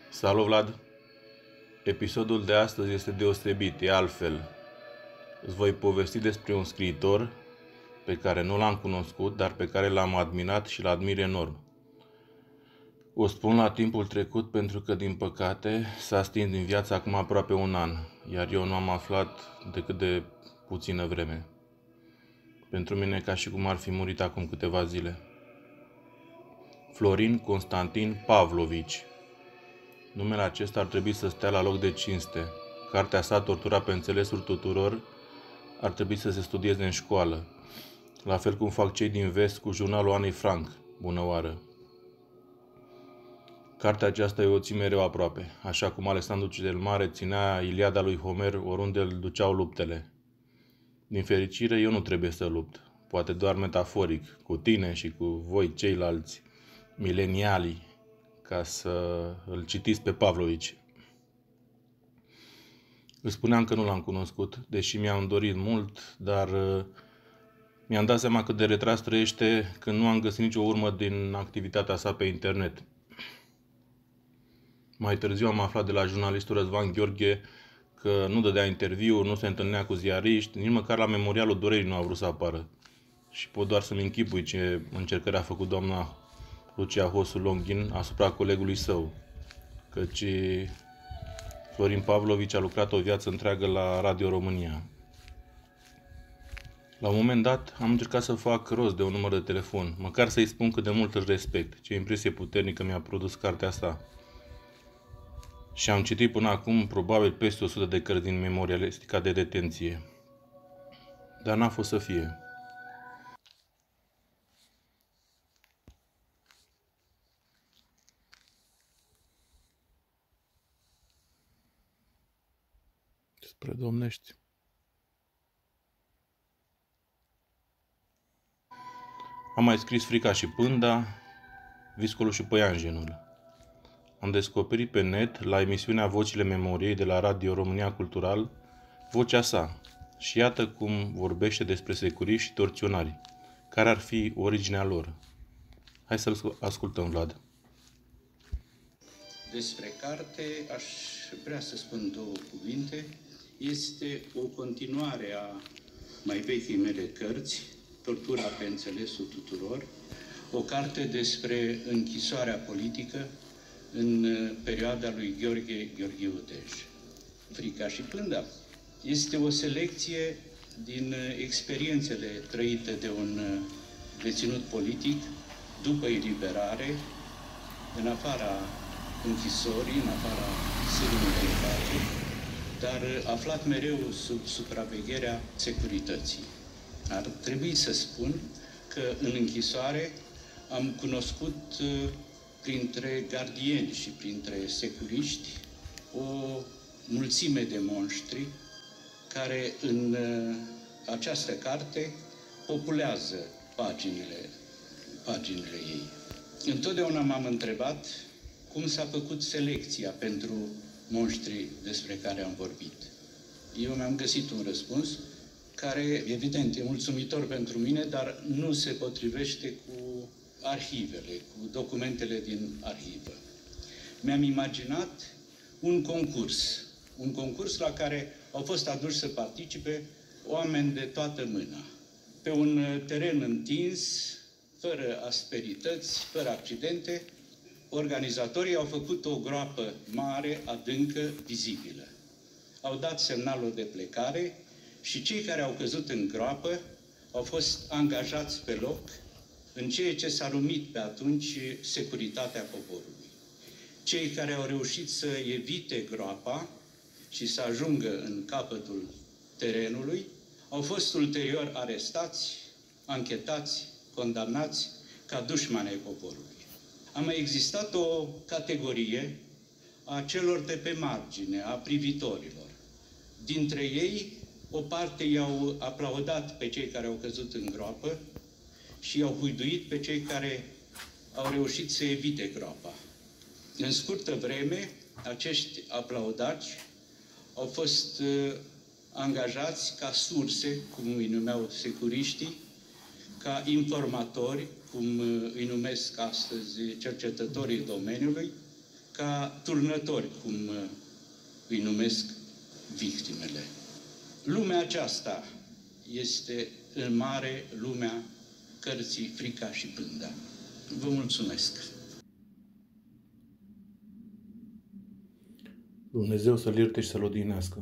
Salut, Vlad! Episodul de astăzi este deosebit, e altfel. Îți voi povesti despre un scriitor pe care nu l-am cunoscut, dar pe care l-am admirat și l-admir enorm. O spun la timpul trecut pentru că, din păcate, s-a stins din viață acum aproape un an, iar eu nu am aflat decât de puțină vreme. Pentru mine ca și cum ar fi murit acum câteva zile. Florin Constantin Pavlovici. Numele acesta ar trebui să stea la loc de cinste. Cartea sa, Tortura pe înțelesul tuturor, ar trebui să se studieze în școală, la fel cum fac cei din vest cu jurnalul Anei Frank, bună oară. Cartea aceasta eu o țin mereu aproape, așa cum Alexandru cel Mare ținea Iliada lui Homer oriunde îl duceau luptele. Din fericire, eu nu trebuie să lupt, poate doar metaforic, cu tine și cu voi ceilalți mileniali, ca să îl citiți pe Pavlovici. Îți spuneam că nu l-am cunoscut, deși mi-am dorit mult, dar mi-am dat seama cât de retras trăiește când nu am găsit nicio urmă din activitatea sa pe internet. Mai târziu am aflat de la jurnalistul Răzvan Gheorghe că nu dădea interviu, nu se întâlnea cu ziariști, nici măcar la Memorialul Durerii nu a vrut să apară. Și pot doar să-mi închipui ce încercări a făcut doamna Lucia Hosu Longin asupra colegului său, căci Florin Pavlovici a lucrat o viață întreagă la Radio România. La un moment dat am încercat să fac rost de un număr de telefon, măcar să-i spun cât de mult îl respect, ce impresie puternică mi-a produs cartea sa. Și am citit până acum probabil peste 100 de cărți din memorialistica de detenție. Dar n-a fost să fie. Spre Domnești. Am mai scris Frica și Pânda, Viscolul și Păianjenul. Am descoperit pe net, la emisiunea Vocile Memoriei de la Radio România Cultural, vocea sa. Și iată cum vorbește despre securiști și torționari. Care ar fi originea lor? Hai să-l ascultăm, Vlad. Despre carte aș vrea să spun două cuvinte. Este o continuare a mai vechii mele cărți, Tortura pe înțelesul tuturor, o carte despre închisoarea politică în perioada lui Gheorghe Gheorghiu Dej. Frica și Pânda este o selecție din experiențele trăite de un deținut politic după eliberare, în afara închisorii, în afara sârmului de pace, dar aflat mereu sub supravegherea securității. Ar trebui să spun că în închisoare am cunoscut printre gardieni și printre securiști o mulțime de monștri care în această carte populează paginile ei. Întotdeauna m-am întrebat cum s-a făcut selecția pentru monștrii despre care am vorbit. Eu mi-am găsit un răspuns care, evident, e mulțumitor pentru mine, dar nu se potrivește cu arhivele, cu documentele din arhivă. Mi-am imaginat un concurs la care au fost aduși să participe oameni de toată mâna, pe un teren întins, fără asperități, fără accidente. Organizatorii au făcut o groapă mare, adâncă, vizibilă. Au dat semnalul de plecare și cei care au căzut în groapă au fost angajați pe loc în ceea ce s-a numit pe atunci securitatea poporului. Cei care au reușit să evite groapa și să ajungă în capătul terenului au fost ulterior arestați, anchetați, condamnați ca dușmani ai poporului. A mai existat o categorie a celor de pe margine, a privitorilor. Dintre ei, o parte i-au aplaudat pe cei care au căzut în groapă și i-au huiduit pe cei care au reușit să evite groapa. În scurtă vreme, acești aplaudați au fost angajați ca surse, cum îi numeau securiștii, ca informatori, cum îi numesc astăzi cercetătorii domeniului, ca turnători, cum îi numesc victimele. Lumea aceasta este în mare lumea cărții Frica și Pânda. Vă mulțumesc! Dumnezeu să-l ierte și să-l odihnească.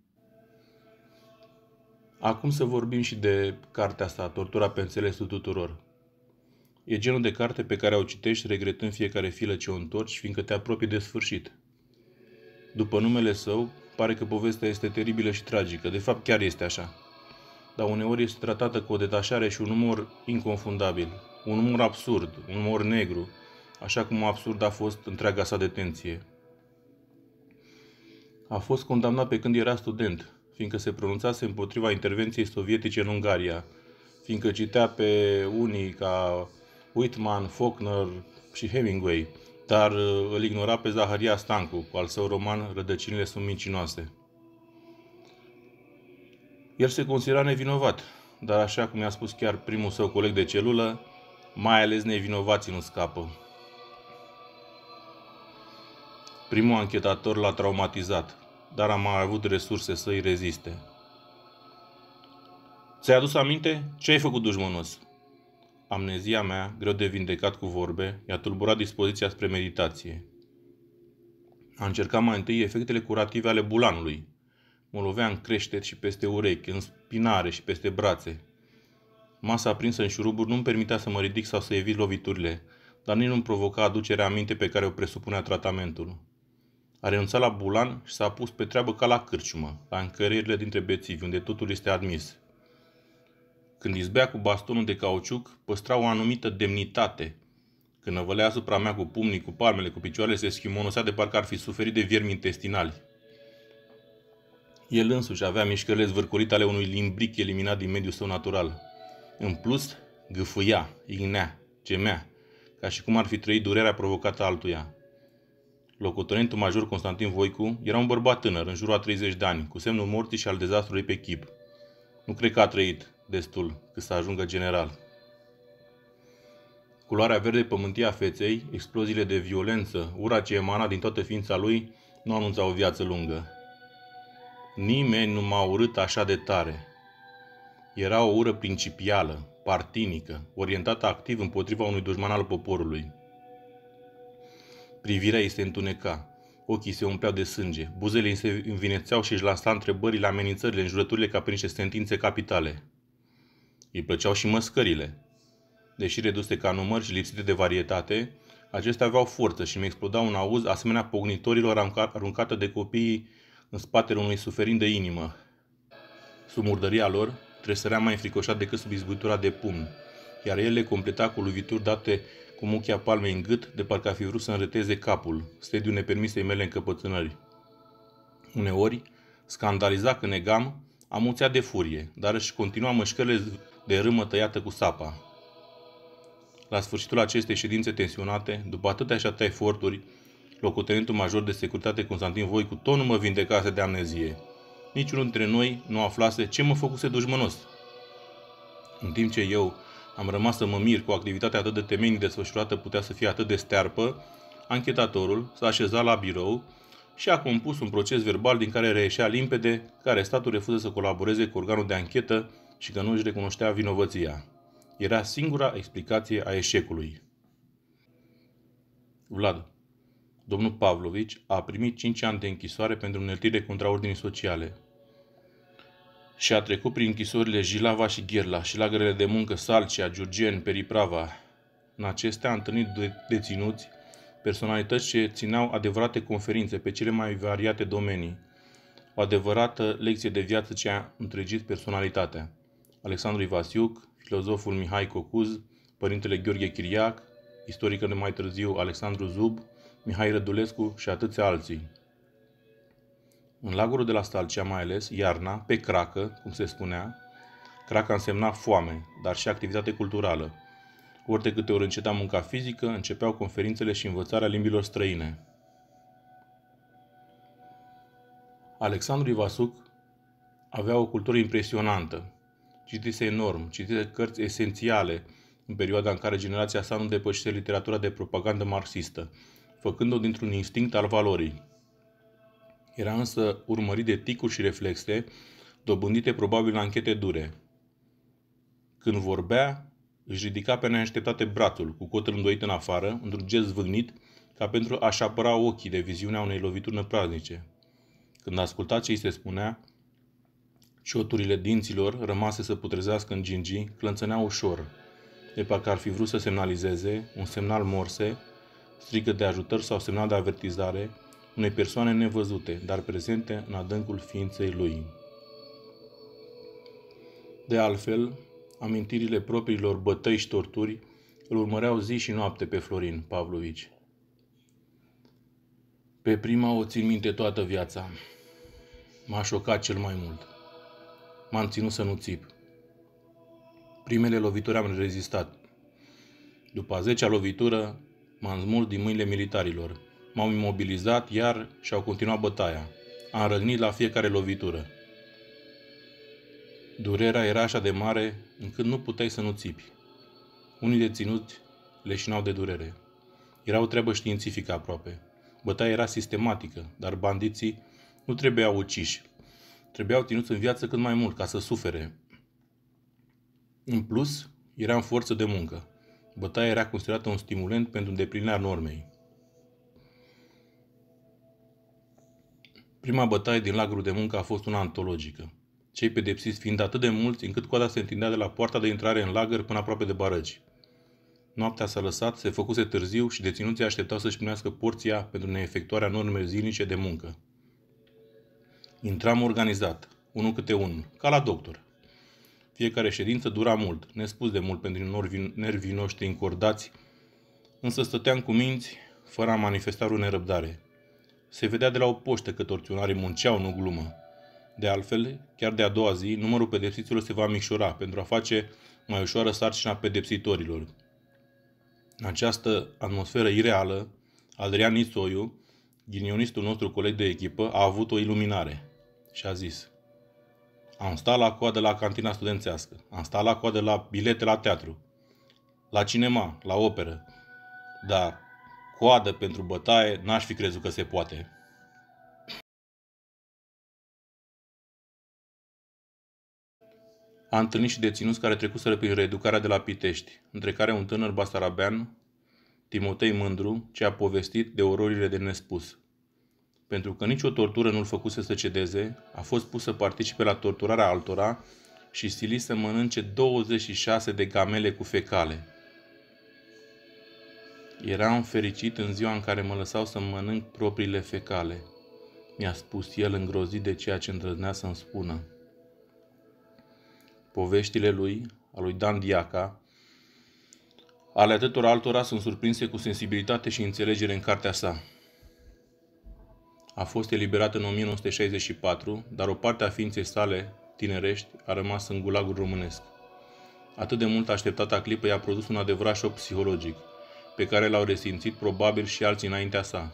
Acum să vorbim și de cartea asta, Tortura pe înțelesul tuturor. E genul de carte pe care o citești regretând fiecare filă ce o întorci, fiindcă te apropii de sfârșit. După numele său, pare că povestea este teribilă și tragică. De fapt, chiar este așa. Dar uneori este tratată cu o detașare și un umor inconfundabil. Un umor absurd, un umor negru, așa cum absurd a fost întreaga sa detenție. A fost condamnat pe când era student, fiindcă se pronunțase împotriva intervenției sovietice în Ungaria, fiindcă citea pe unii ca Whitman, Faulkner și Hemingway, dar îl ignora pe Zaharia Stancu, cu al său roman Rădăcinile sunt mincinoase. El se considera nevinovat, dar așa cum i-a spus chiar primul său coleg de celulă, mai ales nevinovații nu scapă. Primul anchetator l-a traumatizat, dar a mai avut resurse să îi reziste. Ți-ai adus aminte? Ce ai făcut, dușmănos? Amnezia mea, greu de vindecat cu vorbe, i-a tulburat dispoziția spre meditație. A încercat mai întâi efectele curative ale bulanului. Mă lovea în creștet și peste urechi, în spinare și peste brațe. Masa aprinsă în șuruburi nu-mi permitea să mă ridic sau să evit loviturile, dar nici nu-mi provoca aducerea aminte pe care o presupunea tratamentul. A renunțat la bulan și s-a pus pe treabă ca la cârciumă, la încărierile dintre bețivi, unde totul este admis. Când izbea cu bastonul de cauciuc, păstra o anumită demnitate. Când năvălea asupra mea cu pumnii, cu palmele, cu picioarele, se schimonosea de parcă ar fi suferit de viermi intestinali. El însuși avea mișcările zvârcolite ale unui limbric eliminat din mediul său natural. În plus, gâfâia, ignea, gemea, ca și cum ar fi trăit durerea provocată altuia. Locotenentul major Constantin Voicu era un bărbat tânăr, în jurul a 30 de ani, cu semnul morții și al dezastrului pe chip. Nu cred că a trăit destul cât să ajungă general. Culoarea verde pământie a feței, exploziile de violență, ura ce emana din toată ființa lui, nu anunța o viață lungă. Nimeni nu m-a urât așa de tare. Era o ură principială, partinică, orientată activ împotriva unui dușman al poporului. Privirea îi se întuneca, ochii se umpleau de sânge, buzele îi se învinețeau și își lansa întrebările, amenințările, înjurăturile ca prin niște sentințe capitale. Îi plăceau și măscările. Deși reduse ca număr și lipsite de varietate, acestea aveau forță și mi explodau un auz asemenea pognitorilor aruncată de copiii în spatele unui suferind de inimă. Sub murdăria lor, tresărea mai înfricoșat decât sub izbuitura de pumn, iar el le completa cu lovituri date cu muchia palmei în gât, de parcă ar fi vrut să înreteze capul, stadiul nepermisei mele încăpățânări. Uneori, scandalizat că negam, amuțea de furie, dar își continua mășcările de râmă tăiată cu sapa. La sfârșitul acestei ședințe tensionate, după atâtea și atâtea eforturi, locotenentul major de securitate Constantin Voicu tot nu mă vindecase de amnezie. Niciunul dintre noi nu aflase ce mă făcuse dușmănos. În timp ce eu am rămas să mă mir cu activitatea atât de temeinic desfășurată putea să fie atât de stearpă, anchetatorul s-a așezat la birou și a compus un proces verbal din care reieșea limpede că arestatul refuză să colaboreze cu organul de anchetă și că nu își recunoștea vinovăția. Era singura explicație a eșecului. Vlad. Domnul Pavlovici a primit 5 ani de închisoare pentru îneltire contra ordinii sociale. Și a trecut prin închisorile Jilava și Gherla și lagărele de muncă Salcia, Giurgeni, Periprava. În acestea a întâlnit deținuți, personalități ce țineau adevărate conferințe pe cele mai variate domenii. O adevărată lecție de viață ce a întregit personalitatea. Alexandru Ivasiuc, filozoful Mihai Cocuz, părintele Gheorghe Chiriac, istoricul de mai târziu Alexandru Zub, Mihai Rădulescu și atâția alții. În lagărul de la Stalcea, mai ales, iarna, pe cracă, cum se spunea, craca însemna foame, dar și activitate culturală. Ori de câte ori înceta munca fizică, începeau conferințele și învățarea limbilor străine. Alexandru Ivasiuc avea o cultură impresionantă. Citise enorm, citise cărți esențiale în perioada în care generația sa nu depășise literatura de propagandă marxistă. făcând-o dintr-un instinct al valorii. Era însă urmărit de ticuri și reflexe, dobândite probabil în anchete dure. Când vorbea, își ridica pe neașteptate brațul, cu cotul îndoit în afară, într-un gest zvâgnit, ca pentru a-și apăra ochii de viziunea unei lovituri năpraznice. Când asculta ce îi se spunea, cioturile dinților, rămase să putrezească în gingii, clănțăneau ușor, de parcă ar fi vrut să semnalizeze un semnal morse, strigăt de ajutor sau semnal de avertizare unei persoane nevăzute, dar prezente în adâncul ființei lui. De altfel, amintirile propriilor bătăi și torturi îl urmăreau zi și noapte pe Florin Pavlovici. Pe prima o țin minte toată viața. M-a șocat cel mai mult. M-am ținut să nu țip. Primele lovituri am rezistat. După a 10-a lovitură, m-am smuls din mâinile militarilor. M-au imobilizat iar și au continuat bătaia. Am răgnit la fiecare lovitură. Durerea era așa de mare încât nu puteai să nu țipi. Unii deținuți leșinau de durere. Era o treabă științifică aproape. Bătaia era sistematică, dar bandiții nu trebuiau uciși. Trebuiau ținuți în viață cât mai mult, ca să sufere. În plus, era în forță de muncă. Bătaia era considerată un stimulent pentru îndeplinirea normei. Prima bătaie din lagărul de muncă a fost una antologică. Cei pedepsiți fiind atât de mulți încât coada se întindea de la poarta de intrare în lagăr până aproape de barăci. Noaptea s-a lăsat, se făcuse târziu și deținuții așteptau să-și primească porția pentru neefectuarea normelor zilnice de muncă. Intram organizat, unul câte unul, ca la doctor. Fiecare ședință dura mult, nespus de mult pentru nervii noștri încordați, însă stăteam cu minți, fără a manifesta o nerăbdare. Se vedea de la o poștă că torționarii munceau, nu glumă. De altfel, chiar de a doua zi, numărul pedepsiților se va micșora pentru a face mai ușoară sarcina pedepsitorilor. În această atmosferă ireală, Adrian Nițoiu, ghinionistul nostru coleg de echipă, a avut o iluminare și a zis: am stat la coadă la cantina studențească, am stat la coadă la bilete la teatru, la cinema, la operă, dar coadă pentru bătaie n-aș fi crezut că se poate. A întâlnit și deținuți care trecuseră prin reeducarea de la Pitești, între care un tânăr basarabean, Timotei Mândru, ce a povestit de ororile de nespus. Pentru că nicio tortură nu-l făcuse să cedeze, a fost pus să participe la torturarea altora și silit să mănânce 26 de gamele cu fecale. Eram fericit în ziua în care mă lăsau să mănânc propriile fecale, mi-a spus el îngrozit de ceea ce îndrăznea să-mi spună. Poveștile lui, a lui Dan Diaca, ale atâtor altora sunt surprinse cu sensibilitate și înțelegere în cartea sa. A fost eliberat în 1964, dar o parte a ființei sale tinerești a rămas în gulagul românesc. Atât de mult așteptata clipă i-a produs un adevărat șoc psihologic, pe care l-au resimțit probabil și alții înaintea sa.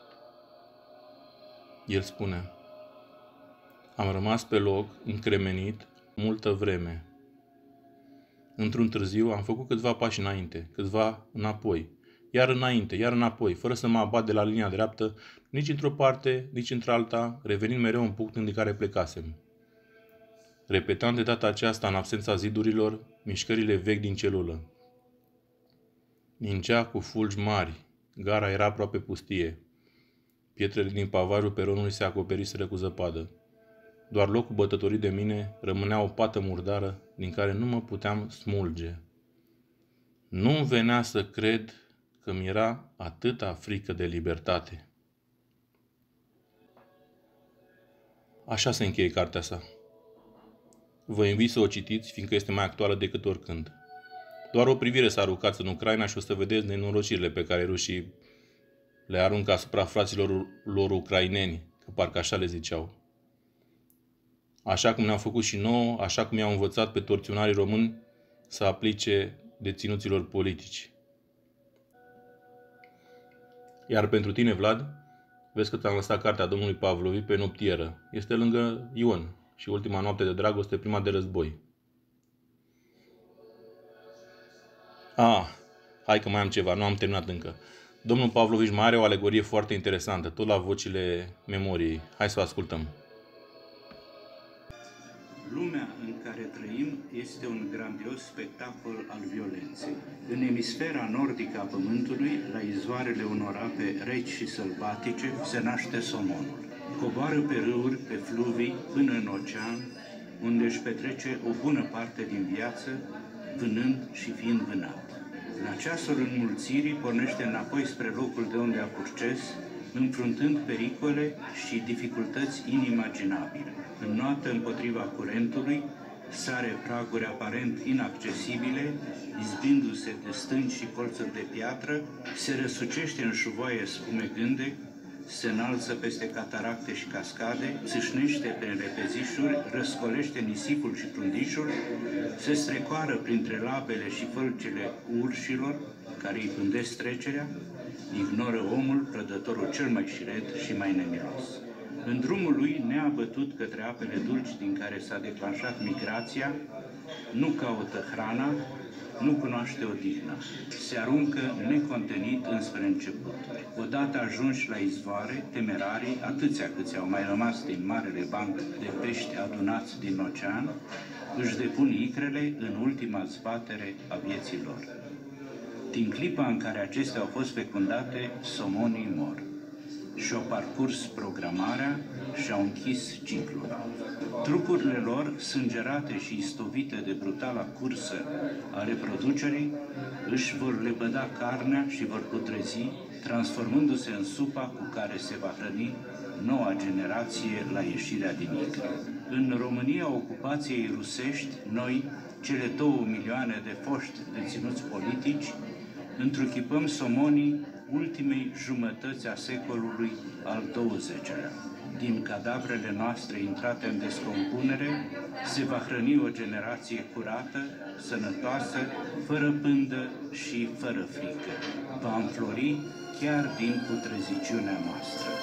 El spune: am rămas pe loc, încremenit, multă vreme. Într-un târziu am făcut câțiva pași înainte, câțiva înapoi, iar înainte, iar înapoi, fără să mă abat de la linia dreaptă, nici într-o parte, nici într-alta, revenind mereu în punctul din care plecasem. Repetam de data aceasta, în absența zidurilor, mișcările vechi din celulă. Ningea cu fulgi mari, gara era aproape pustie. Pietrele din pavajul peronului se acoperiseră cu zăpadă. Doar locul bătătorit de mine rămânea o pată murdară din care nu mă puteam smulge. Nu-mi venea să cred că mi era atâta frică de libertate. Așa se încheie cartea sa. Vă invit să o citiți, fiindcă este mai actuală decât oricând. Doar o privire s-a aruncat în Ucraina și o să vedeți nenorocirile pe care rușii le aruncă asupra fraților lor ucraineni, că parcă așa le ziceau. Așa cum ne-au făcut și nouă, așa cum i-au învățat pe torționarii români să aplice deținuților politici. Iar pentru tine, Vlad, vezi că ți-am lăsat cartea domnului Pavlovi pe noptieră. Este lângă Ion și Ultima noapte de dragoste, prima de război. Hai că mai am ceva, nu am terminat încă. Domnul Pavlovici mai are o alegorie foarte interesantă, tot la vocile memoriei. Hai să o ascultăm. Lumea în care trăim este un grandios spectacol al violenței. În emisfera nordică a Pământului, la izvoarele unor ape reci și sălbatice, se naște somonul. Coboară pe râuri, pe fluvii, până în ocean, unde își petrece o bună parte din viață, vânând și fiind vânat. La ceasul înmulțirii pornește înapoi spre locul de unde a purces, înfruntând pericole și dificultăți inimaginabile. Înnoată împotriva curentului, sare praguri aparent inaccesibile, izbindu-se de stânci și colțuri de piatră, se răsucește în șuvoaie spumegânde, se înalță peste cataracte și cascade, țâșnește prin repezișuri, răscolește nisipul și prundișul, se strecoară printre labele și fălcile urșilor care îi pândesc trecerea, ignoră omul, prădătorul cel mai șiret și mai nemilos. În drumul lui neabătut către apele dulci din care s-a declanșat migrația, nu caută hrana, nu cunoaște odihna. Se aruncă necontenit înspre începuturi. Odată ajunși la izvoare, temerarii, atâția câți au mai rămas din marele banc de pești adunați din ocean, își depun icrele în ultima zbatere a vieții lor. Din clipa în care acestea au fost fecundate, somonii mor. Și-au parcurs programarea și-au închis ciclul. Trupurile lor, sângerate și istovite de brutala cursă a reproducerii, își vor lepăda carnea și vor putrezi, transformându-se în supa cu care se va hrăni noua generație la ieșirea din icră. În România ocupației rusești, noi, cele 2 milioane de foști deținuți politici, întruchipăm somonii ultimei jumătăți a secolului al XX-lea. Din cadavrele noastre intrate în descompunere, se va hrăni o generație curată, sănătoasă, fără pândă și fără frică. Va înflori chiar din putreziciunea noastră.